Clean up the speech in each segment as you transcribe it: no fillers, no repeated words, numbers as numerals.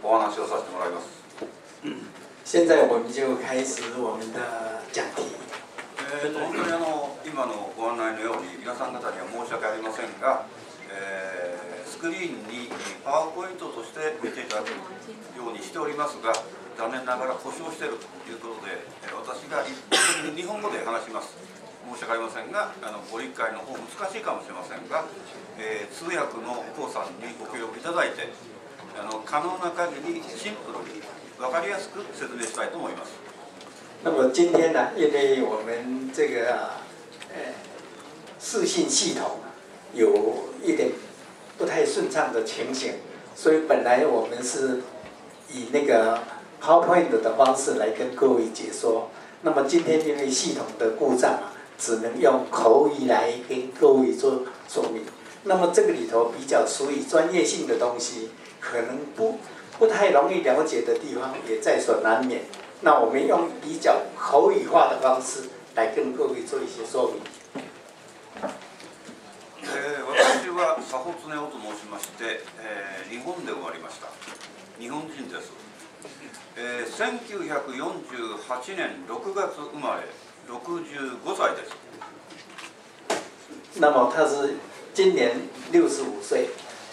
お話をさせてもらいます。 現在我们就開始我們的講題。 本当に今のご案内のように皆さん方には申し訳ありませんが、スクリーンにパワーポイントとして見ていただくようにしておりますが、残念ながら故障しているということで、私が一般に日本語で話します。申し訳ありませんが、ご理解の方難しいかもしれませんが、通訳のコウさんにご協力いただいて、可能な限りシンプルに分かりやすく説明したいと思います。 那么今天呢，因为我们这个视讯系统有一点不太顺畅的情形，所以本来我们是以那个 PowerPoint 的方式来跟各位解说。那么今天因为系统的故障啊，只能用口语来跟各位做说明。那么这个里头比较属于专业性的东西，可能不太容易了解的地方也在所難免。那我们用比较口语化的方式来跟各位做一些说明。 私は佐保恒夫と申しまして、日本で生まれました。日本人です。1948年6月生まれ、65歳です。 那么他是今年65岁。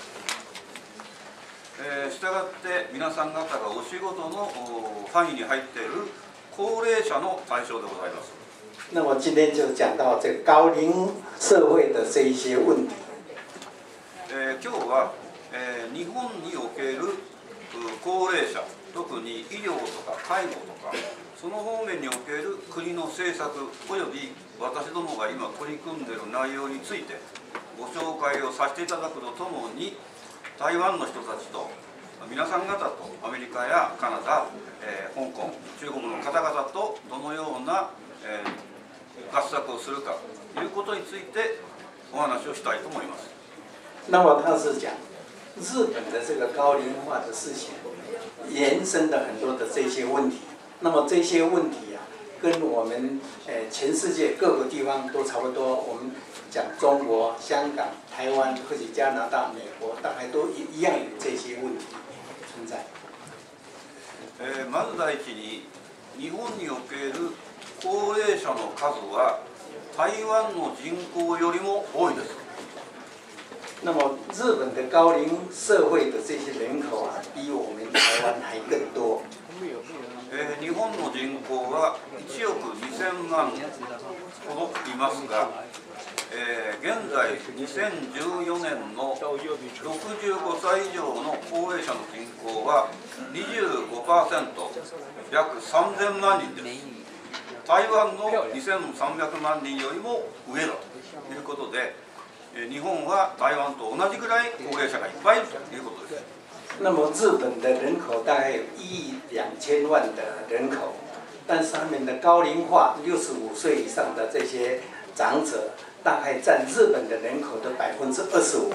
したがって皆さん方がお仕事の範囲に入っている高齢者の対象でございます。 那么今天就讲到这个高龄社会的这一些问题。 今日は、日本における高齢者、特に医療とか介護とかその方面における国の政策および私どもが今取り組んでいる内容についてご紹介をさせていただくとともに、台湾の人たちと皆さん方とアメリカやカナダ、香港、中国の方々とどのような、合作をするかということについてお話をしたいと思います。 那么他是讲日本的这个高龄化的事情，延伸的很多的这些问题。那么这些问题啊，跟我们全世界各个地方都差不多。我们讲中国、香港、台湾或者加拿大、美国，大概都一样有这些问题存在。 まず第一に日本における高齢者の数は台湾の人口よりも多いです。 那么日本的高龄社会的这些人口啊，比我们台湾还更多。 日本の人口は1億2000万ほどいますが、現在2014年の65歳以上の高齢者の人口は 25%、約3000万人です。台湾の2300万人よりも上だということで、日本は台湾と同じぐらい高齢者がいっぱいいるということです。 那么日本的人口大概有1亿2000万的人口，但是他们的高龄化65岁以上的这些长者，大概占日本的人口的25%。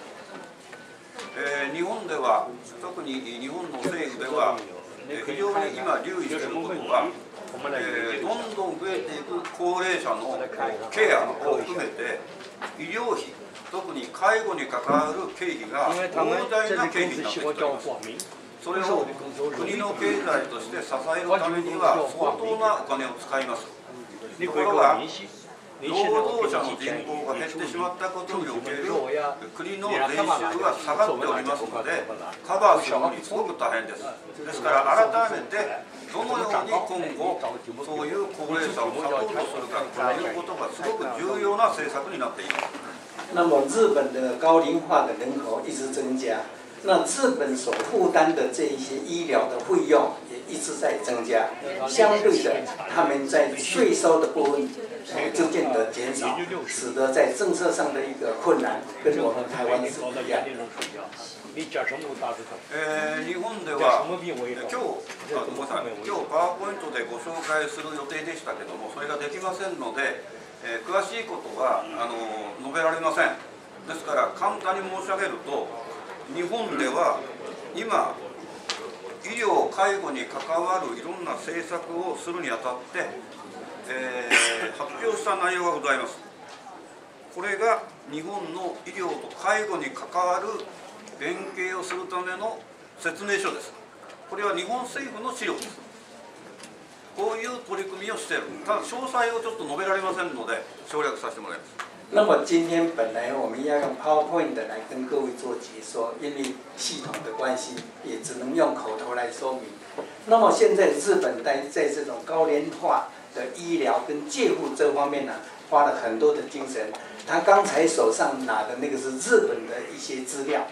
日本では、特に日本の政府では、非常に今留意していることは、どんどん増えていく高齢者のケアを含めて医療費、特に介護に関わる経費が膨大な経費になってきています。それを国の経済として支えるためには相当なお金を使います。ところが労働者の人口が減ってしまったことにおける国の税収が下がっておりますので、カバーするのにすごく大変です。ですから改めてどのように今後そういう高齢者をサポートするかということがすごく重要な政策になっています。 那么日本的高龄化的人口一直增加，那日本所负担的这一些医疗的费用也一直在增加，相对的，他们在税收的部分逐渐的减少，使得在政策上的一个困難跟我们台湾是一样的。 日本では今日パワーポイントでご紹介する予定でしたけども、それができませんので、詳しいことは述べられません。ですから簡単に申し上げると、日本では今医療介護に関わるいろんな政策をするにあたって、発表した内容がございます。これが日本の医療と介護に関わる連携をするための説明書です。これは日本政府の資料です。こういう取り組みをしている。ただ詳細をちょっと述べられませんので省略させてもらいます。 那么今天本来我们要用 PowerPoint 来跟各位做解说，因为系统的关系，也只能用口头来说明。那么现在日本在这种高龄化的医疗跟介护这方面呢，花了很多的精神。他刚才手上拿的那个是日本的一些资料。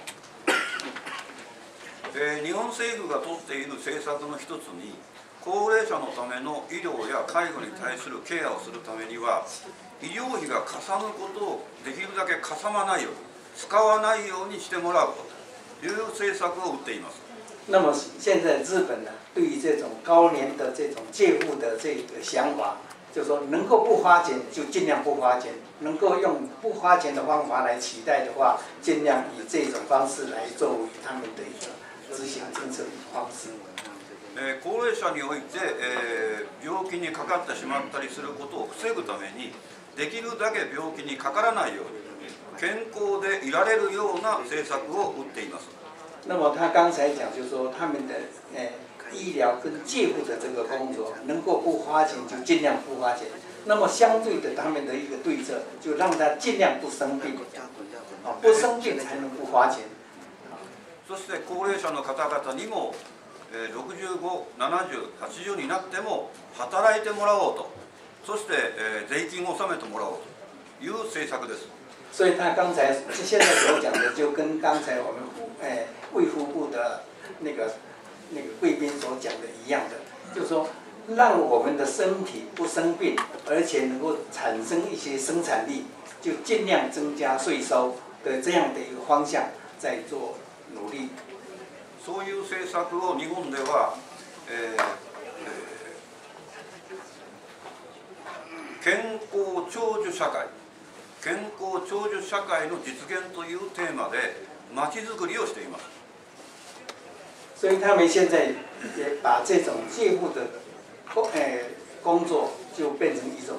日本政府が取っている政策の一つに、高齢者のための医療や介護に対するケアをするためには、医療費がかさむことをできるだけかさまないように、使わないようにしてもらうという政策を打っています。 那么现在日本呢，对于这种高龄的这种介护的这个想法，就是说能够不花钱就尽量不花钱，能够用不花钱的方法来取代的话，尽量以这种方式来作为他们的一个执行政策的方式。 高齢者において、病気にかかってしまったりすることを防ぐために、できるだけ病気にかからないように健康でいられるような政策を打っています。 那么他刚才讲，就是说他们的医疗跟介护的这个工作，能够不花钱就尽量不花钱。那么相对的，他们的一个对策，就让他尽量不生病，不生病才能不花钱。 そして高齢者の方々にも、65、70、80になっても働いてもらおうと。そして、税金を納めてもらおうという政策です。 所以他刚才现在所讲的，就跟刚才我们卫福部的那个贵宾所讲的一样的，就是说让我们的身体不生病，而且能够产生一些生产力，就尽量增加税收的这样的一个方向在做努力。 そういう政策を日本では、健康長寿社会、健康長寿社会の実現というテーマでまちづくりをしています。 所以他们现在也把这种介护的工作就变成一种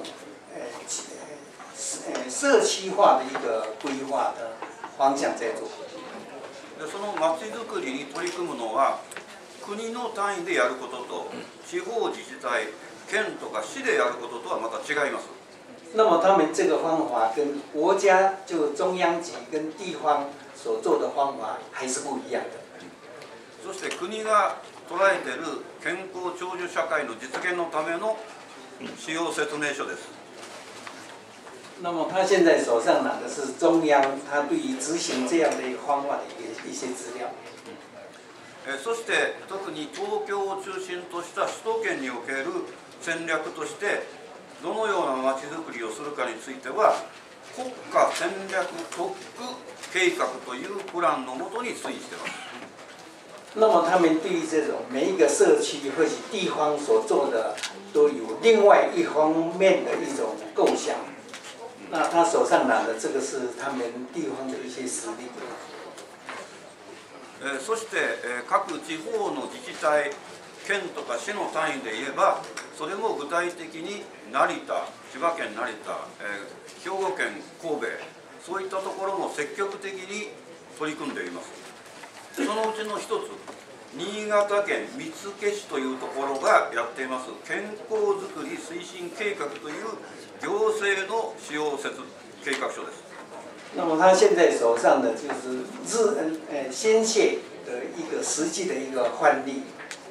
社区化的一个规划的方向在做。 そのまちづくりに取り組むのは国の単位でやることと地方自治体、県とか市でやることとはまた違います。 那么他们这个方法跟国家就中央级跟地方所做的方法还是不一样的。 そして国が捉えている健康長寿社会の実現のための使用説明書です。 那么他现在手上拿的是中央他对于执行这样的一个方法的一些资料。 そして特に東京を中心とした首都圏における戦略としてどのようなまちづくりをするかについては国家戦略特区計画というプランのもとに推移しています。 那么他们对于这种每一个社区或是地方所做的都有另外一方面的一种构想。那他手上拿的这个是他们地方的一些实力。 そして各地方の自治体、県とか市の単位で言えば、それも具体的に成田、千葉県成田、兵庫県神戸、そういったところも積極的に取り組んでいます。そのうちの一つ、新潟県見附市というところがやっています健康づくり推進計画という行政の使用説計画書です。 那么他现在手上的就是鲜血的一个实际的一个范例。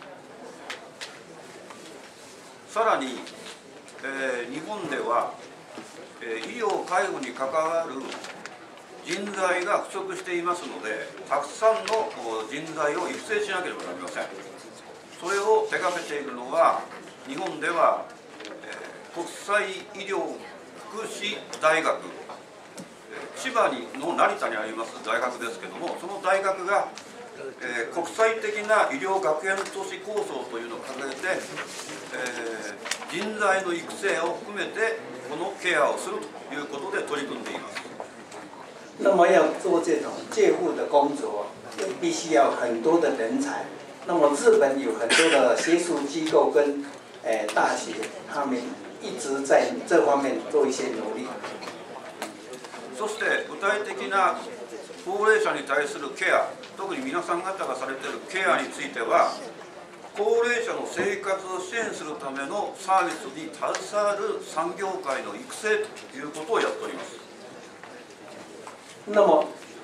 さらに、日本では、医療介護に関わる人材が不足していますので、たくさんの人材を育成しなければなりません。それを手掛けているのは、日本では、国際医療福祉大学、千葉の成田にあります大学ですけども、その大学が、国際的な医療学園都市構想というのを掲げて、人材の育成を含めてこのケアをするということで取り組んでいます。 那么要做这种介护的工作，必须要很多的人才。那么日本有很多的学术机构跟大学，他们一直在这方面做一些努力。 そして具体的な高齢者に対するケア、特に皆さん方がされているケアについては、高齢者の生活を支援するためのサービスに携わる産業界の育成ということをやっております。 那么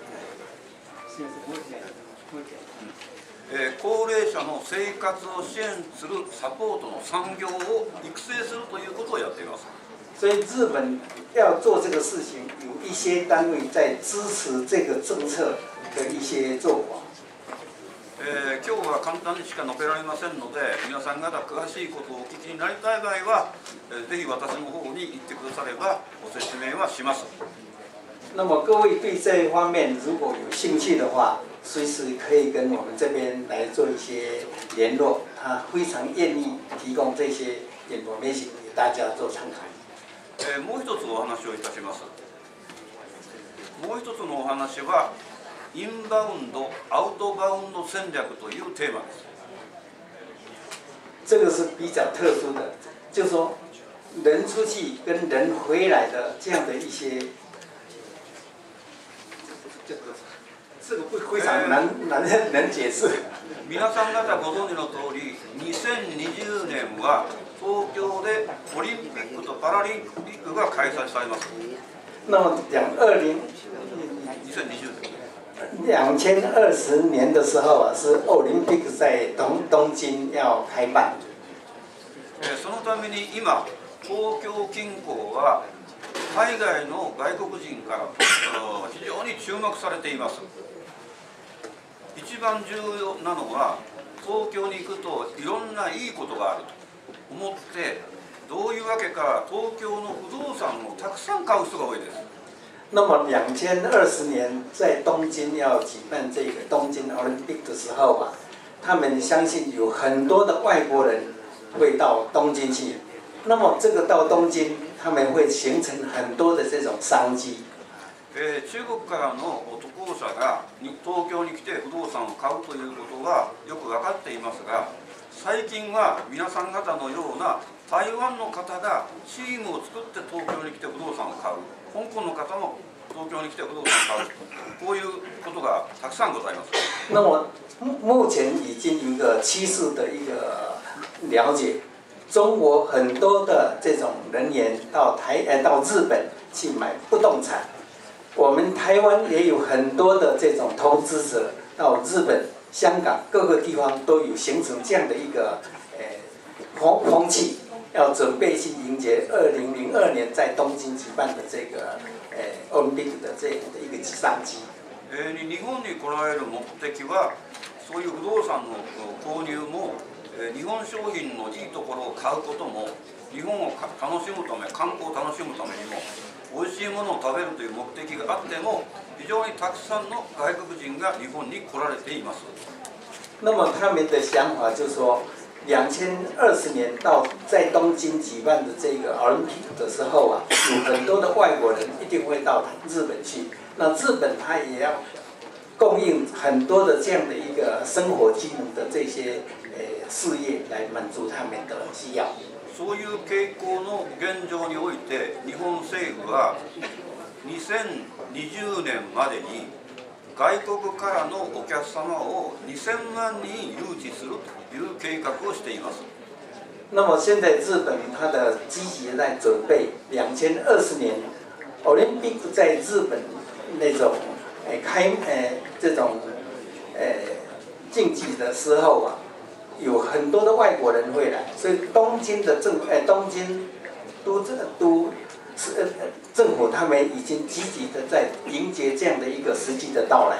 高齢者の生活を支援するサポートの産業を育成するということをやっています。 所以日本要做这个事情，有一些单位在支持这个政策的一些做法。 今日は簡単にしか述べられませんので、皆さん方詳しいことをお聞きになりたい場合は、ぜひ私の方に行ってくださればご説明はします。 那么各位对这一方面如果有兴趣的话，随时可以跟我们这边来做一些联络，他非常愿意提供这些 information 给大家做参考。 もう一つお話をいたします。もう一つのお話は、インバウンド、アウトバウンド戦略というテーマです。 这个是比较特殊的，就是说人出去跟人回来的这样的一些。这个非常难解释。 皆さん方ご存知の通り、2020年は東京でオリンピックとパラリンピックが開催されます。 那么讲2020年的时候啊，是奥林匹克在东京要开办。 そのために今、東京近郊は海外の外国人から非常に注目されています。一番重要なのは、東京に行くといろんないいことがあると思って、どういうわけか東京の不動産をたくさん買う人が多いです。 那么2020年在东京要举办这个东京奥林匹克的时候啊，他们相信有很多的外国人会到东京去。那么这个到东京，他们会形成很多的这种商机。 中国からの渡航者が東京に来て不動産を買うということはよく分かっていますが、最近は皆さん方のような台湾の方がチームを作って東京に来て不動産を買う、香港の方も東京に来て不動産を買う、こういうことがたくさんございます。 那么目前已经有一个趋势的一个了解，中国很多的这种人员到日本去买不动产。我们台湾也有很多的这种投资者到日本、香港各个地方都有形成这样的一个风气，要准备去迎接2002年在东京举办的这个奥林匹克的这样的一个商机。 日本に来られる目的は、そういう不動産の購入も、日本商品のいいところを買うことも、日本を楽しむため、観光を楽しむためにも、美味しいものを食べるという目的があっても、非常にたくさんの外国人が日本に来られています。 那么他们的想法就是说，2020年在东京举办的这个奥林匹克的时候啊，有很多的外国人一定会到日本去。那日本它也要供应很多的这样的一个生活机能的这些事业来满足他们的需要。 そういう傾向の現状において、日本政府は2020年までに外国からのお客様を2000万人誘致するという計画をしています。 那么现在日本它的积极的在准备2020年奥林匹克在日本那种这种竞技的时候啊。有很多的外国人会来，所以东京都政府他们已经积极的在迎接这样的一个实际的到来。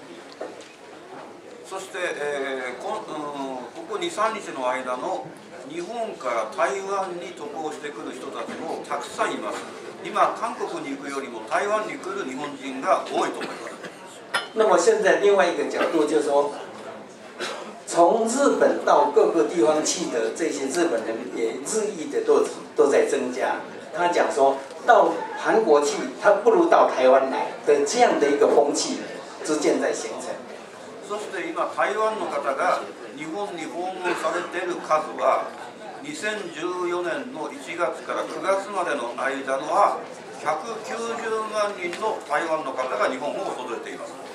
そして、ここ2、3日の間の日本から台湾に渡航してくる人たちもたくさんいます。今韓国に行くよりも台湾に来る日本人が多いと思います。 那么现在另外一个角度就是说。从日本到各个地方去的这些日本人也日益的都在增加。他讲说到韩国去，他不如到台湾来的这样的一个风气逐渐在形成。 そして今台湾の方が日本に訪問されている数は2014年の1月から9月までの間のは190万人の台湾の方が日本を訪れています。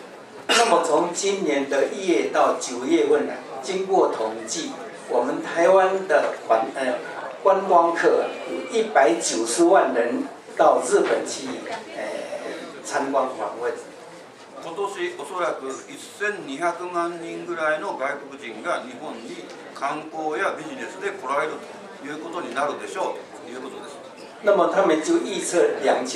那么从今年的1月到9月份，经过统计，我们台湾的观光客有190万人到日本去参观访问。 今年おそらく1200万人ぐらいの外国人が日本に観光やビジネスで来られるということになるでしょうということです。 那么他们就预测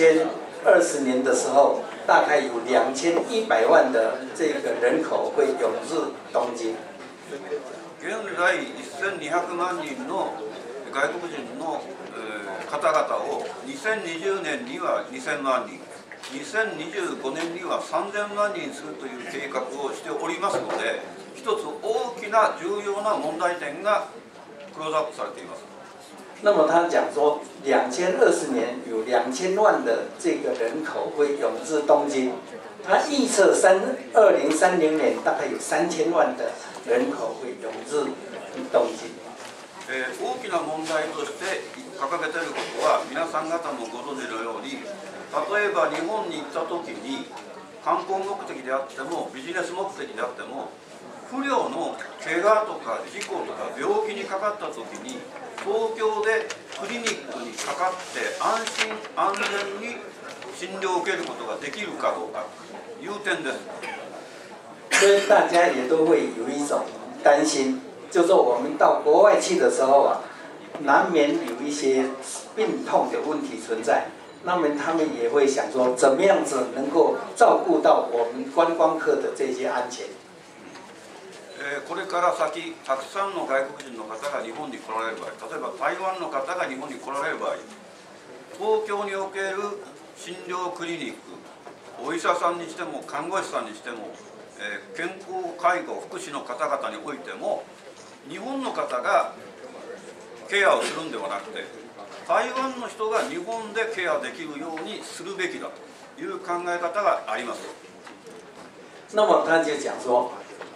2020年的时候，大概有2100万的这个人口会涌入东京。 現在1200万人の外国人の方々を2020年には2000万人、2025年には3000万人するという計画をしておりますので、一つ大きな重要な問題点がクローズアップされています。 那么他讲说，2020年有2000万的这个人口会涌至东京，他预测2030年大概有3000万的人口会涌至東京。 大きな問題として掲げていることは、皆さん方もご存知のように、例えば日本に行った時に観光目的であってもビジネス目的であっても、不慮の怪我とか事故とか病気にかかった時に東京でクリニックにかかって安心安全に診療を受けることができるかどうかという点です。 所以大家也都会有一种担心，就是说我们到国外去的时候啊，难免有一些病痛的问题存在。那么他们也会想说，怎么样子能够照顾到我们观光客的这些安全。 これから先、たくさんの外国人の方が日本に来られる場合、例えば台湾の方が日本に来られる場合、東京における診療クリニック、お医者さんにしても看護師さんにしても、健康介護福祉の方々においても、日本の方がケアをするんではなくて、台湾の人が日本でケアできるようにするべきだという考え方があります。 那么他就讲说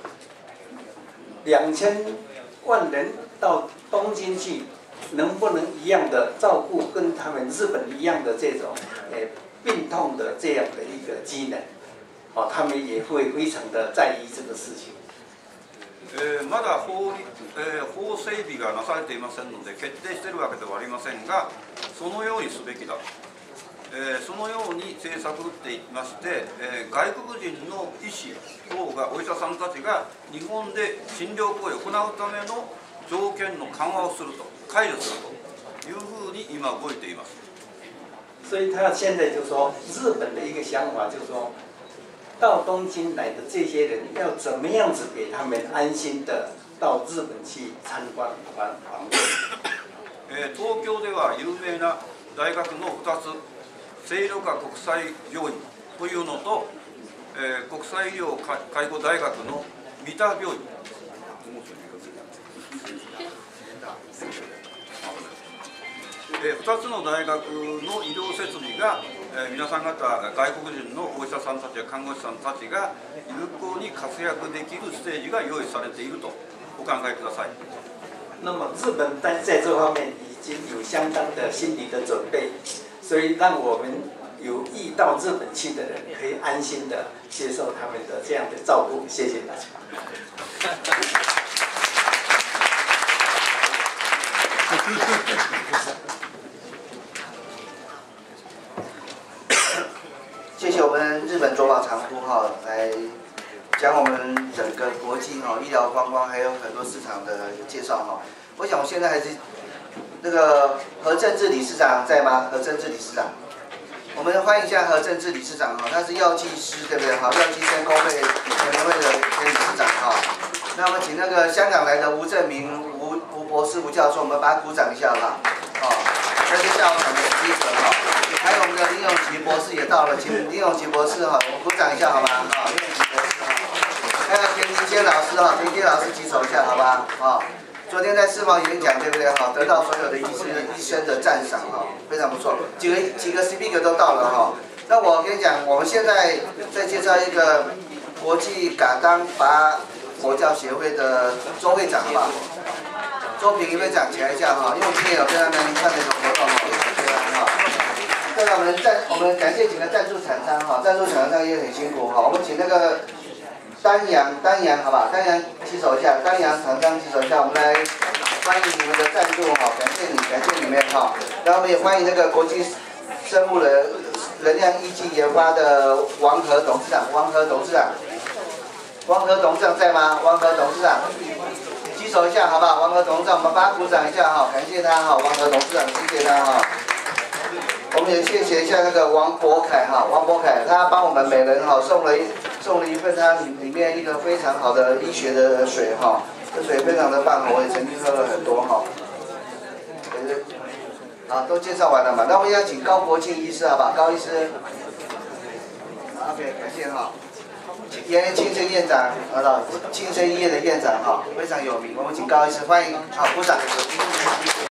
，2000万人到东京去，能不能一样的照顾跟他们日本一样的这种病痛的这样的一个机能？他们也会非常的在意这个事情。 まだ法整備がなされていませんので決定しているわけではありませんが、そのようにすべきだと、そのように政策を打っていまして、外国人の医師等がお医者さんたちが日本で診療行為を行うための条件の緩和をすると、解除するというふうに今動いています。 所以他现在就说，日本的一个想法就是说，到东京来的这些人要怎么样子给他们安心的到日本去参观访问。 東京では有名な大学の2つ、聖路加国際病院というのと、国際医療介護大学の三田病院、2つの大学の医療設備が、皆さん方外国人のお医者さんたちや看護師さんたちが有効に活躍できるステージが用意されているとお考えください。 那么日本在这方面已经有相当的心理的准备，所以让我们有意到日本去的人可以安心的接受他们的这样的照顾。谢谢大家。 谢谢我们日本卓保长夫来讲我们整个国际医疗观光还有很多市场的介绍我想我现在还是那个何正志理事长在吗？何正志理事长，我们欢迎一下何正志理事长他是药剂师对不对？药剂师工会联会的理事长那我们请那个香港来的吴正明吴博士吴教授，我们把他鼓掌一下好不好？这是下午场的记者还有我们的林永琪博士也到了，请林永琪博士我们鼓掌一下好吗？林永琪博士还有田庭坚老师田庭坚老师举手一下好吧？昨天在世贸演讲对不对得到所有的医生的赞赏非常不错，几个 speaker 都到了那我跟你讲，我们现在再介绍一个国际嘎当拔佛教协会的周会长好不好？周平会长起来一下因为今天有跟他们办那种活动对了，我们感谢几个赞助厂商赞助厂商也很辛苦我们请那个丹阳，好不好？丹阳举手一下，丹阳厂商举手一下，我们来欢迎你们的赞助哈，感谢你们哈。然后我们也欢迎那个国际生物的能量医技研发的王和董事长在吗？王和董事长，举手一下好不好？王和董事长，我们帮他鼓掌一下哈，感谢他哈，王和董事长，谢谢他哈。我们也谢谢一下那个王博凯哈，他帮我们每人哈送了一份他里面一个非常好的医学的水哈，这水非常的棒，我也曾经喝了很多哈。好，都介绍完了嘛，那我们要请高国庆医师好不好？高医师 ，OK， 感谢哈。青生院长，青生医院的院长哈，非常有名，我们请高医师欢迎，好，鼓掌。